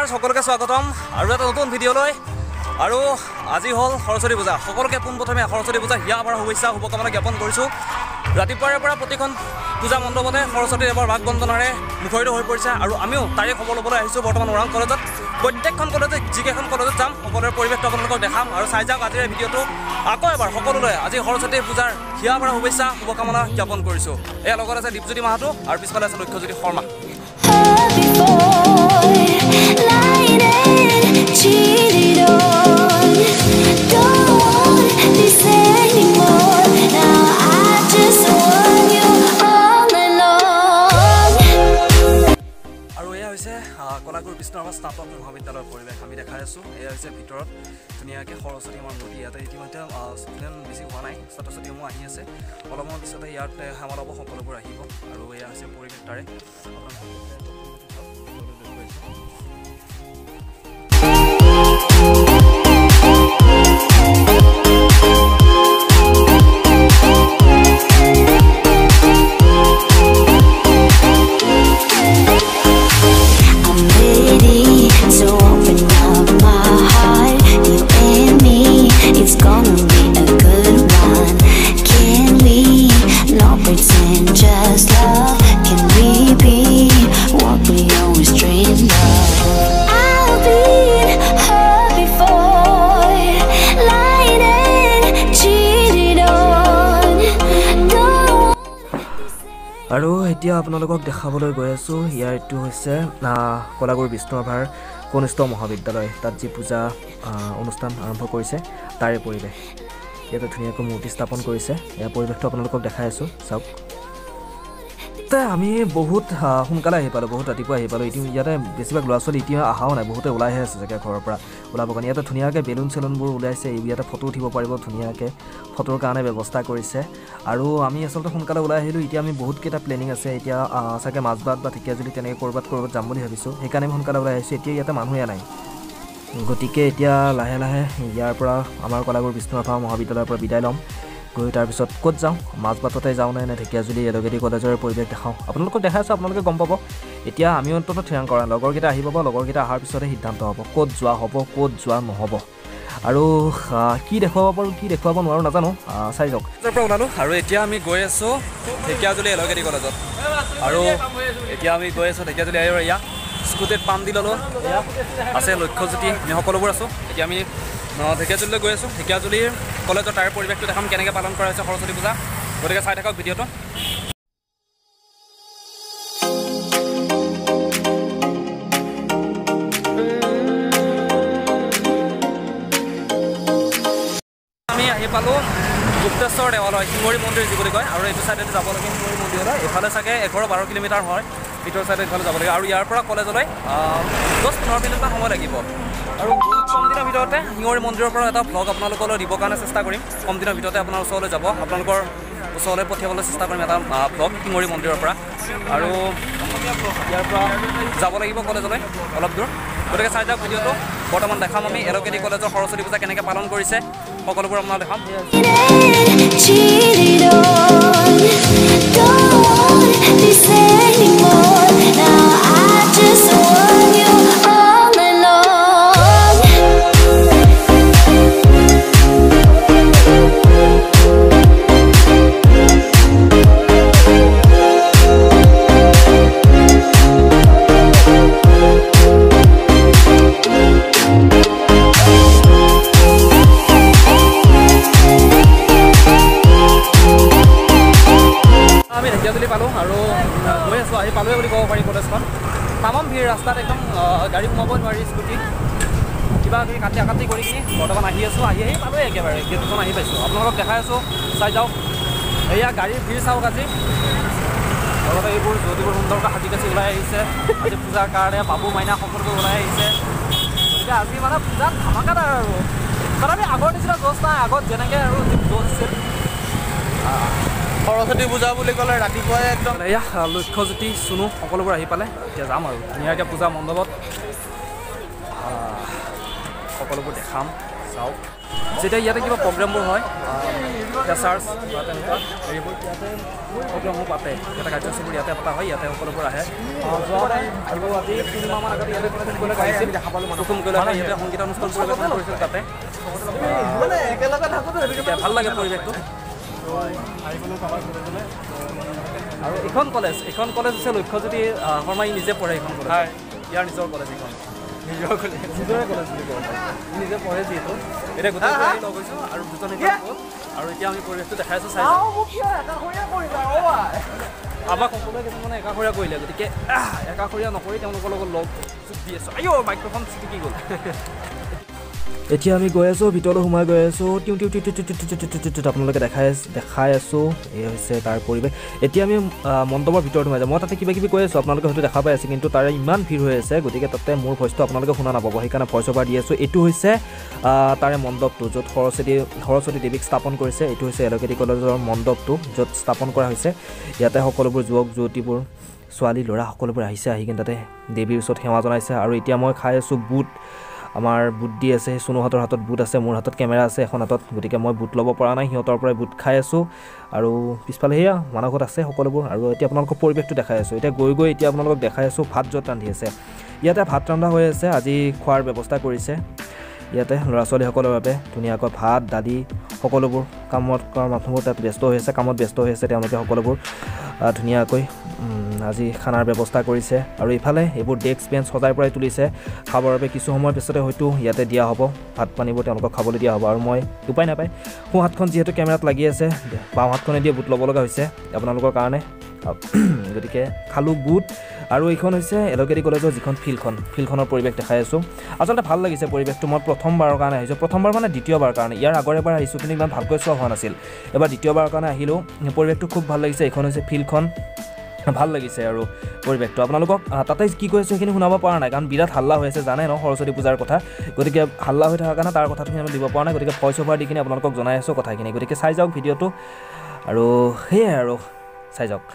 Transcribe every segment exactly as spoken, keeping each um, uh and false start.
viewers সকলোকে স্বাগতম আৰু এটা নতুন ভিডিঅ'লৈ আৰু আজি হ'ল সৰস্বতী পূজা সকলোকে পোনপ্ৰথমে সৰস্বতী পূজা হিয়া পৰা শুভেচ্ছা শুভকামনা জ্ঞাপন কৰিছোঁ ৰাতিপুৱাৰে পৰা প্ৰতিখন পূজা মণ্ডপতে সৰস্বতী দেৱৰ ভাগ বন্দনাৰে মুখৰিত হৈ পৰিছে আৰু আমিও তাৰে খবৰ ল'বলৈ আহিছোঁ বৰ্তমান ওৰাং কলেজত প্ৰত্যেকখন কলেজত যিকেইখন কলেজত যাম সকলোৰে পৰিৱেশটো আপোনালোকক দেখাম আৰু চাই যাওক আজিৰ ভিডিঅ'টো আকৌ এবাৰ সকলোলৈ আজি সৰস্বতী পূজাৰ হিয়া পৰা শুভেচ্ছা শুভকামনা জ্ঞাপন কৰিছোঁ এয়া লগত আছে দীপজ্যোতি মাহাতো আৰু পিছফালে আছে লক্ষ্যজ্যোতি শৰ্মা কলাগুৰু বিষ্ণুৰাভা স্নাতক মহাবিদ্যালয়ৰ পৰিৱেশ আমি দেখাই আছোঁ এয়া হৈছে ভিতৰত ধুনীয়াকৈ সৰস্বতী আমাৰ মূৰ্তি ইয়াতে ইতিমধ্যে ষ্টুডেণ্ট বেছি হোৱা নাই ছাত্ৰ ছাত্ৰীসমূহ আহি আছে অলপমান পিছতে ইয়াত সামাল হ'ব সকলোবোৰ আহিব আৰু এয়া হৈছে পৰিৱেশ তাৰে আৰু এতিয়া আপোনালোকক দেখাবলৈ গৈ আছোঁ ইয়াৰ এইটো হৈছে কলাগুৰু বিষ্ণুৰাভাৰ কনিষ্ঠ মহাবিদ্যালয় তাত যি পূজা অনুষ্ঠান আৰম্ভ কৰিছে তাৰে পৰিৱেশ ইয়াতে ধুনীয়াকৈ মূৰ্তি স্থাপন কৰিছে ইয়াৰ পৰিৱেশটো আপোনালোকক দেখাই আছোঁ চাওক আমি বহুত সোনকালে আহি পালোঁ বহুত ৰাতিপুৱা আহি পালোঁ এতিয়া ইয়াতে বেছিভাগ ল'ৰা ছোৱালী এতিয়া অহাও নাই বহুতে ওলাইহে আছে চাগে ঘৰৰ পৰা ওলাব কাৰণে ইয়াতে ধুনীয়াকৈ বেলুন চেলুনবোৰ ওলাইছে ইয়াতে ফটো উঠিব পাৰিব ধুনীয়াকৈ ফটোৰ কাৰণে ব্যৱস্থা কৰিছে আৰু আমি আচলতে সোনকালে ওলাই আহিলোঁ এতিয়া আমি বহুতকেইটা প্লেনিং আছে এতিয়া চাগে মাজবাট বা ঢেকীয়াজুলি তেনেকৈ ক'ৰবাত ক'ৰবাত যাম বুলি ভাবিছোঁ সেইকাৰণে আমি সোনকালে ওলাই আহিছোঁ এতিয়া ইয়াতে মানুহে নাই গতিকে এতিয়া লাহে লাহে ইয়াৰ পৰা আমাৰ কলাগুৰু বিষ্ণুৰাভা মহাবিদ্যালয়ৰ পৰা বিদায় ল'ম গৈ তাৰপিছত ক'ত যাওঁ মাজবাটতে যাওঁ নে নে ঢেকীয়াজুলি এডুকেটি কলেজৰ পৰিৱেশ দেখাওঁ আপোনালোকক দেখাই আছোঁ আপোনালোকে গম পাব এতিয়া আমি অন্ততঃ থিৰাং কৰা লগৰকেইটা আহি পাব লগৰকেইটা অহাৰ পিছতে সিদ্ধান্ত হ'ব ক'ত যোৱা হ'ব ক'ত যোৱা নহ'ব আৰু কি দেখুৱাব পাৰোঁ কি দেখুৱাব নোৱাৰোঁ নাজানো চাই যাওক তাৰ পৰা ওলালোঁ আৰু এতিয়া আমি গৈ আছোঁ ঢেকীয়াজুলি এডুকেটি কলেজত আৰু এতিয়া আমি গৈ আছোঁ ঢেকীয়াজুলি আৰু ইয়াত স্কুটিত পাম দি ল'লোঁ এয়া আছে লক্ষ্যজ্যোতি আমি সকলোবোৰ আছোঁ এতিয়া আমি ঢেকীয়াজুলিলৈ গৈ আছোঁ ঢেকীয়াজুলিৰ কলেজৰ তাৰ পৰিৱেশটো দেখাম কেনেকৈ পালন কৰা হৈছে সৰস্বতী পূজা গতিকে চাই থাকক ভিডিঅ'টো আমি আহি পালোঁ গুপ্তেশ্বৰ দেৱালয় শিঙৰি মন্দিৰ যি বুলি কয় আৰু এইটো ছাইডেদি যাব লাগে শিঙৰি মন্দিৰলৈ এইফালে চাগে এঘাৰ বাৰ কিলোমিটাৰ হয় ভিতৰ ছাইডে এইফালে যাব লাগে আৰু ইয়াৰ পৰা কলেজলৈ দহ পোন্ধৰ মিনিটমান সময় লাগিব আৰু কম দিনৰ ভিতৰতে শিঙৰি মন্দিৰৰ পৰা এটা ভ্লগ আপোনালোকলৈ দিবৰ কাৰণে চেষ্টা কৰিম কম দিনৰ ভিতৰতে আপোনাৰ ওচৰলৈ যাব আপোনালোকৰ ওচৰলৈ পঠিয়াবলৈ চেষ্টা কৰিম এটা ভ্লগ শিঙৰি মন্দিৰৰ পৰা আৰু ইয়াৰ পৰা যাব লাগিব কলেজলৈ অলপ দূৰ গতিকে চাই যাওক ভিডিঅ'টো বৰ্তমান দেখাম আমি এডুকেটি কলেজৰ সৰস্বতী পূজা কেনেকৈ পালন কৰিছে সকলোবোৰ আপোনাক দেখাম ঢেকীয়াজুলি পালোঁ আৰু গৈ আছোঁ আহি পালোঁৱে বুলি ক'ব পাৰি কলেজখন তামাম ভিৰ ৰাস্তাত একদম গাড়ী সোমাব নোৱাৰি স্কুটি কিবা কিবি কাটি আকাটি কৰি কিনি বৰ্তমান আহি আছোঁ আহি আহি পালোঁৱে একেবাৰে গেটখন আহি পাইছোঁ আপোনালোকক দেখাই আছোঁ চাই যাওক এয়া গাড়ীৰ ভিৰ চাওক আজি লগতে এইবোৰ যদিবোৰ সুন্দৰকৈ সাজি কাচি ওলাই আহিছে আজি পূজাৰ কাৰণে বাবু মাইনা সকলোবোৰ ওলাই আহিছে গতিকে আজি মানে পূজাত ধামাকাদাৰ আৰু তথাপি আগৰ নিচিনা জোচ নাই আগত যেনেকৈ আৰু জোচ আছিল সৰস্বতী পূজা বুলি ক'লে ৰাতিপুৱাই একদম এয়া লক্ষ্যজ্যোতি চুনু সকলোবোৰ আহি পালে এতিয়া যাম আৰু ধুনীয়াকৈ পূজা মণ্ডপত সকলোবোৰ দেখাম চাওক যেতিয়া ইয়াতে কিবা প্ৰগ্ৰেমবোৰ হয় ফেচাৰ্ছ বা তেনেকুৱা হেৰিবোৰ ইয়াতে প্ৰগ্ৰেমবোৰ পাতে ইয়াতে কাৰ্যসূচীবোৰ ইয়াতে পতা হয় ইয়াতে সকলোবোৰ আহে যোৱাবাৰ আৰু আজি তিনিমাহমান আগতে ইয়াতে ফুৰিবলৈ আহিছিল কুকুমকৈলৈ ইয়াতে সংগীত অনুষ্ঠান পৰিৱেশন কৰিছিল তাতে ভাল লাগে পৰিৱেশটো আৰু এইখন কলেজ এইখন কলেজ হৈছে লক্ষ্যজ্যোতি শৰ্মাই নিজে পঢ়ে এইখন কলেজ ইয়াৰ নিজৰ কলেজ এইখন নিজৰ কলেজ নিজৰে কলেজ বুলি ক'ব পাৰি নিজে পঢ়ে যিহেতু এতিয়া গোটেই লগ হৈছোঁ আৰু দুজন আৰু এতিয়া আমি পৰিৱেশটো দেখাই আছোঁ চাই আমাক সকলোৱে কিছুমানে একাষৰীয়া কৰিলে গতিকে একাষৰীয়া নকৰি তেওঁলোকৰ লগত লগ যোগ দি আছোঁ আইঅ' মাইক্ৰফোন চিটিকি গ'ল এতিয়া আমি গৈ আছোঁ ভিতৰলৈ সোমাই গৈ আছোঁ টিউ টিউ টিউ টিউ টিউ আপোনালোকে দেখাই দেখাই আছোঁ এই হৈছে তাৰ পৰিৱেশ এতিয়া আমি মণ্ডপৰ ভিতৰত সোমাই যাওঁ মই তাতে কিবা কিবি কৈ আছোঁ আপোনালোকে হয়তো দেখা পাই আছে কিন্তু তাৰে ইমান ভিৰ হৈ আছে গতিকে তাতে মোৰ ভইচটো আপোনালোকে শুনা নাপাব সেইকাৰণে ভইচ অভাৰ দি আছোঁ এইটো হৈছে তাৰে মণ্ডপটো য'ত সৰস্বতী সৰস্বতী দেৱীক স্থাপন কৰিছে এইটো হৈছে এলকেটি কলেজৰ মণ্ডপটো য'ত স্থাপন কৰা হৈছে ইয়াতে সকলোবোৰ যুৱক যুৱতীবোৰ ছোৱালী ল'ৰা সকলোবোৰ আহিছে আহি কিনে তাতে দেৱীৰ ওচৰত সেৱা জনাইছে আৰু এতিয়া মই খাই আছোঁ বুট আমাৰ বুট দি আছে সোণুহঁতৰ হাতত বুট আছে মোৰ হাতত কেমেৰা আছে এখন হাতত গতিকে মই বুট ল'ব পৰা নাই সিহঁতৰ পৰাই বুট খাই আছোঁ আৰু পিছফালে সেয়া মানুহত আছে সকলোবোৰ আৰু এতিয়া আপোনালোকৰ পৰিৱেশটো দেখাই আছোঁ এতিয়া গৈ গৈ এতিয়া আপোনালোকক দেখাই আছোঁ ভাত য'ত ৰান্ধি আছে ইয়াতে ভাত ৰন্ধা হৈ আছে আজি খোৱাৰ ব্যৱস্থা কৰিছে ইয়াতে ল'ৰা ছোৱালীসকলৰ বাবে ধুনীয়াকৈ ভাত দালি সকলোবোৰ কামত কৰা মানুহবোৰ তাত ব্যস্ত হৈ আছে কামত ব্যস্ত হৈ আছে তেওঁলোকে সকলোবোৰ ধুনীয়াকৈ আজি খানাৰ ব্যৱস্থা কৰিছে আৰু ইফালে এইবোৰ ডেস্ক বেঞ্চ সজাই পৰাই তুলিছে খাবৰ বাবে কিছু সময়ৰ পিছতে হয়তো ইয়াতে দিয়া হ'ব ভাত পানীবোৰ তেওঁলোকক খাবলৈ দিয়া হ'ব আৰু মই উপায় নাপায় সোঁ হাতখন যিহেতু কেমেৰাত লাগি আছে বাওঁ হাতখনে দিয়ে বুট ল'ব লগা হৈছে আপোনালোকৰ কাৰণে গতিকে খালোঁ বুট আৰু এইখন হৈছে এলকেটি কলেজৰ যিখন ফিল্ডখন ফিল্ডখনৰ পৰিৱেশ দেখাই আছোঁ আচলতে ভাল লাগিছে পৰিৱেশটো মই প্ৰথমবাৰৰ কাৰণে আহিছোঁ প্ৰথমবাৰ মানে দ্বিতীয়বাৰ কাৰণে ইয়াৰ আগৰ এবাৰ আহিছোঁ কিন্তু ইমান ভালকৈ চোৱা হোৱা নাছিল এবাৰ দ্বিতীয়বাৰৰ কাৰণে আহিলোঁ পৰিৱেশটো খুব ভাল লাগিছে এইখন হৈছে ফিল্ডখন ভাল লাগিছে আৰু পৰিৱেশটো আপোনালোকক তাতে কি কৈ আছোঁ সেইখিনি শুনাব পৰা নাই কাৰণ বিৰাট হাল্লা হৈ আছে জানে ন সৰস্বতী পূজাৰ কথা গতিকে হাল্লা হৈ থকাৰ কাৰণে তাৰ কথাখিনি আমি দিব পৰা নাই গতিকে ভইচ অভাৰ দি কিনে আপোনালোকক জনাই আছোঁ কথাখিনি গতিকে চাই যাওক ভিডিঅ'টো আৰু সেয়াই আৰু চাই যাওক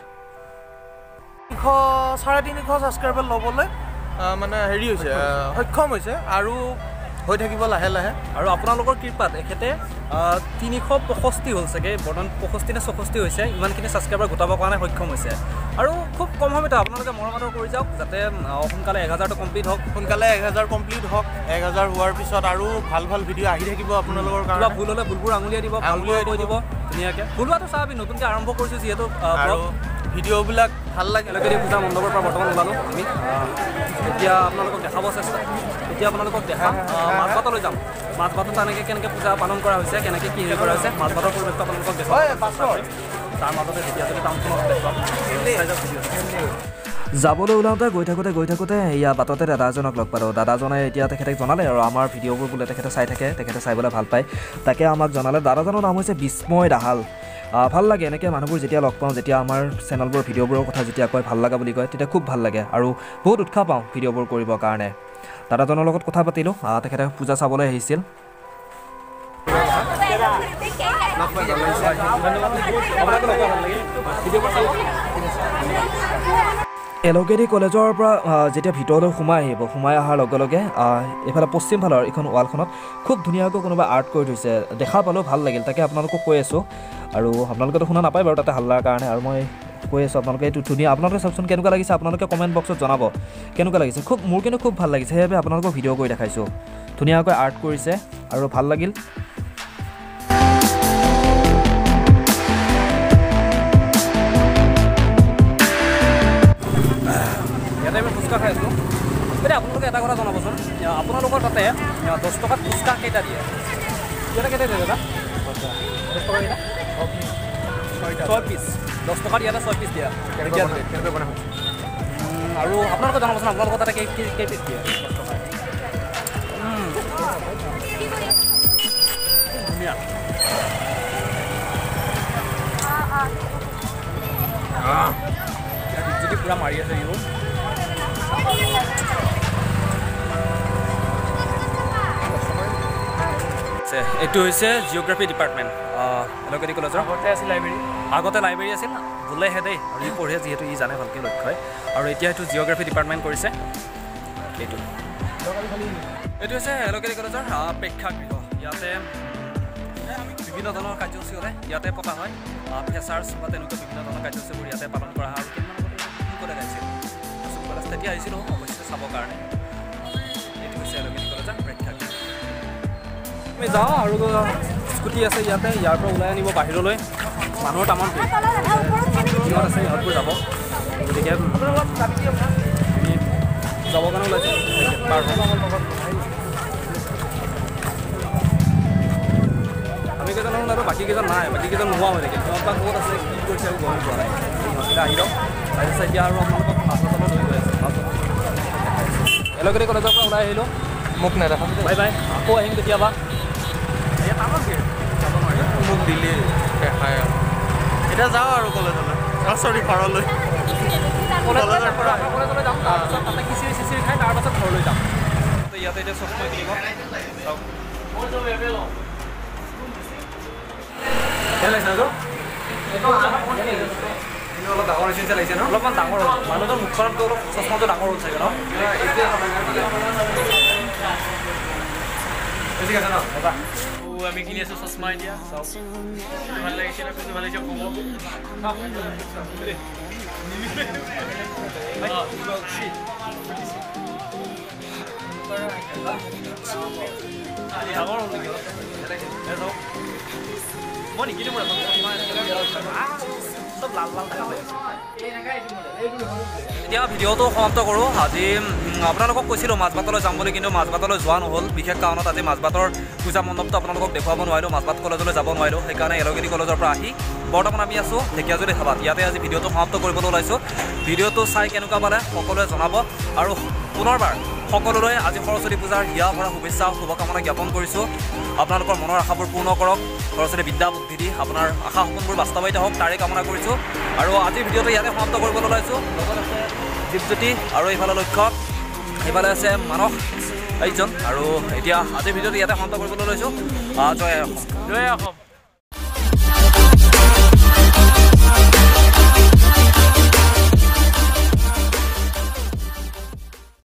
তিনিশ চাৰে তিনিশ ছাবস্ক্ৰাইবাৰ ল'বলৈ মানে হেৰি হৈছে সক্ষম হৈছে আৰু হৈ থাকিব লাহে লাহে আৰু আপোনালোকৰ কৃপাত এখেতে তিনিশ পঁয়ষষ্ঠি হ'ল চাগে বৰ্তমান পঁয়ষষ্ঠি নে ছয়ষষ্ঠি হৈছে ইমানখিনি ছাবস্ক্ৰাইবাৰ গোটাবৰ কাৰণে সক্ষম হৈছে আৰু খুব কম সময়তে আপোনালোকে মৰম কৰি যাওক যাতে সোনকালে এক হাজাৰটো কমপ্লিট হওক সোনকালে এক হাজাৰ কমপ্লিট হওক এক হাজাৰ হোৱাৰ পিছত আৰু ভাল ভাল ভিডিঅ' আহি থাকিব আপোনালোকৰ কাৰণে ভুল হ'লে ভুলবোৰ আঙুলিয়াই দিব আঙুলিয়াই কৈ দিব ধুনীয়াকৈ ভুল হোৱাটো চাবি নতুনকৈ আৰম্ভ কৰিছোঁ যিহেতু আৰু ভিডিঅ'বিলাক ভাল লাগে এলকেটি পূজা মণ্ডপৰ পৰা বৰ্তমান ওলালোঁ আমি এতিয়া আপোনালোকক দেখাব চেষ্টা এতিয়া আপোনালোকক দেখাম মাজবাটলৈ যাম মাজবাটত তেনেকৈ কেনেকৈ পূজা পালন কৰা হৈছে কেনেকৈ কি হেৰি কৰা হৈছে মাজবাটৰ পৰিৱেশটো আপোনালোকক দেখাম তাৰ মাজতে যেতিয়া যদি টাউনখনত দেখুৱাম যাবলৈ ওলাওঁতে গৈ থাকোঁতে গৈ থাকোঁতে এয়া বাটতে দাদা এজনক লগ পালোঁ দাদাজনে এতিয়া তেখেতে জনালে আৰু আমাৰ ভিডিঅ'বোৰ বোলে তেখেতে চাই থাকে তেখেতে চাই ভাল পায় তাকে আমাক জনালে দাদাজনৰ নাম হৈছে বিস্ময় দাহাল ভাল লাগে এনেকৈ মানুহবোৰ যেতিয়া লগ পাওঁ যেতিয়া আমাৰ চেনেলবোৰৰ ভিডিঅ'বোৰৰ কথা যেতিয়া কয় ভাল লগা বুলি কয় তেতিয়া খুব ভাল লাগে আৰু বহুত উৎসাহ পাওঁ ভিডিঅ'বোৰ কৰিবৰ কাৰণে দাদাজনৰ লগত কথা পাতিলোঁ তেখেতে পূজা চাবলৈ আহিছিল এলকেটি কলেজৰ পৰা যেতিয়া ভিতৰলৈ সোমাই আহিব সোমাই অহাৰ লগে লগে এইফালে পশ্চিম ফালৰ এইখন ৱালখনত খুব ধুনীয়াকৈ কোনোবা আৰ্ট কৰি থৈছে দেখা পালেও ভাল লাগিল তাকে আপোনালোকক কৈ আছোঁ আৰু আপোনালোকেতো শুনা নাপায় বাৰু তাতে হাল্লাৰ কাৰণে আৰু মই কৈ আছোঁ আপোনালোকে এইটো ধুনীয়া আপোনালোকে চাওকচোন কেনেকুৱা লাগিছে আপোনালোকে কমেণ্ট বক্সত জনাব কেনেকুৱা লাগিছে খুব মোৰ কিন্তু খুব ভাল লাগিছে সেইবাবে আপোনালোকক ভিডিঅ' কৰি দেখাইছোঁ ধুনীয়াকৈ আৰ্ট কৰিছে আৰু ভাল লাগিল ইয়াতে আমি ফুচকা খাই আছোঁ এতিয়া আপোনালোকে এটা কথা জনাবচোন আপোনালোকৰ তাতে দহ টকাত ফুচকা কেইটা দিয়ে ইয়াতে কেইটা দিয়ে দাদা দহ টকা কেইটা ছয় পিচ দহ টকাত ইয়াতে ছয় পিচ দিয়া আৰু আপোনালোকে জনাবচোন আপোনালোকৰ তাতে কেই কেই পিচ দিয়ে দহ টকা ধুনীয়া যদি পূৰা মাৰি আছে ইও এইটো হৈছে জিঅ'গ্ৰাফী ডিপাৰ্টমেণ্ট এলকেটি কলেজৰ আগতে আছিল লাইব্ৰেৰী আগতে লাইব্ৰেৰী আছিল বোলেহে দেই আৰু ই পঢ়ে যিহেতু ই জানে ভালকৈ লক্ষ্য আৰু এতিয়া এইটো জিঅ'গ্ৰাফী ডিপাৰ্টমেণ্ট কৰিছে এইটো এইটো হৈছে এলকেটি কলেজৰ প্ৰেক্ষাগৃহ ইয়াতে বিভিন্ন ধৰণৰ কাৰ্যসূচী হ'লে ইয়াতে পতা হয় ফেচাৰ্ছ বা তেনেকুৱা বিভিন্ন ধৰণৰ কাৰ্যসূচীবোৰ ইয়াতে পালন কৰা হয় আৰু কেইদিনমান আগতে গাইছিল কলেজ তেতিয়া আহিছিলোঁ অৱশ্যে চাবৰ কাৰণে এইটো হৈছে এল'গিনি কলেজৰ প্ৰেক্ষাগৃহ আমি যাওঁ আৰু স্কুটি আছে ইয়াতে ইয়াৰ পৰা ওলাই আনিব বাহিৰলৈ মানুহৰ তামান ভিৰ আছে ইহঁতবোৰ যাব গতিকে আমি যাবৰ কাৰণে ওলাইছোঁ আমি কেইজন আৰু বাকী কেইজন নাই বাকী কেইজন নোহোৱা হৈ থাকে সিহঁত বা ক'ত আছে কি কৰিছে আৰু গম পোৱা নাই সিহঁতকেইটা আহি লওক তাৰপিছত এতিয়া আৰু আপোনালোকক হাস্পাতালত লৈ গৈ আছে এল'গিনি কলেজৰ পৰা ওলাই আহিলোঁ মোক নেদেখা বাই বাই আকৌ আহিম কেতিয়াবা মোক দিলে দেখাই এতিয়া যাওঁ আৰু কলেজলৈ চৰি ঘৰলৈ কলেজৰ পৰা কলেজলৈ যাম তাৰপিছত তাতে খিচিৰি চিচিৰি খাই তাৰপাছত ঘৰলৈ যাম ইয়াতে এতিয়া চব মই কিনিব চাওক অলপ ডাঙৰ নিচিনা লাগিছে ন অলপমান ডাঙৰ হ'ল মানুহটোৰ মুখখনতকৈ অলপ চশমাটো ডাঙৰ হ'ল চাগে ন ঠিক আছে ন আমি কিনি আছোঁ চশমা এতিয়া চাওক ভাল লাগিছে কোনটো ভাল লাগিছে ডাঙৰ হ'ল নেকি মই নিকিনো মোৰ চব লাল লাল দেখা পাই এতিয়া ভিডিঅ'টো সমাপ্ত কৰোঁ আজি আপোনালোকক কৈছিলোঁ মাজবাটলৈ যাম বুলি কিন্তু মাজবাটলৈ যোৱা নহ'ল বিশেষ কাৰণত আজি মাজবাটৰ পূজা মণ্ডপটো আপোনালোকক দেখুৱাব নোৱাৰিলোঁ মাজবাট কলেজলৈ যাব নোৱাৰিলোঁ সেইকাৰণে এল'গিনি কলেজৰ পৰা আহি বৰ্তমান আমি আছোঁ ঢেকীয়াজুলি সভাত ইয়াতে আজি ভিডিঅ'টো সমাপ্ত কৰিবলৈ ওলাইছোঁ ভিডিঅ'টো চাই কেনেকুৱা পালে সকলোৱে জনাব আৰু পুনৰবাৰ সকলোলৈ আজি সৰস্বতী পূজাৰ হিয়া ভৰা শুভেচ্ছা শুভকামনা জ্ঞাপন কৰিছোঁ আপোনালোকৰ মনৰ আশাবোৰ পূৰ্ণ কৰক সৰস্বতী বিদ্যা বুদ্ধি দি আপোনাৰ আশা সপোনবোৰ বাস্তৱায়িত হওক তাৰে কামনা কৰিছোঁ আৰু আজিৰ ভিডিঅ'টো ইয়াতে সমাপ্ত কৰিবলৈ ওলাইছোঁ লগত আছে দীপজ্যোতি আৰু এইফালে লক্ষ্য এইফালে আছে মানস এইজন আৰু এতিয়া আজিৰ ভিডিঅ'টো ইয়াতে সমাপ্ত কৰিবলৈ লৈছোঁ জয় অসম জয় অসম